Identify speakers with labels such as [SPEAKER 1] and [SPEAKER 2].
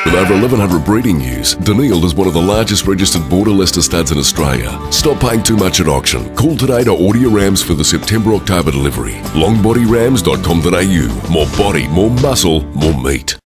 [SPEAKER 1] With over 1,100 breeding ewes, Dunnield is one of the largest registered border Leicester studs in Australia. Stop paying too much at auction. Call today to order your rams for the September-October delivery. longbodyrams.com.au. More body, more muscle, more meat.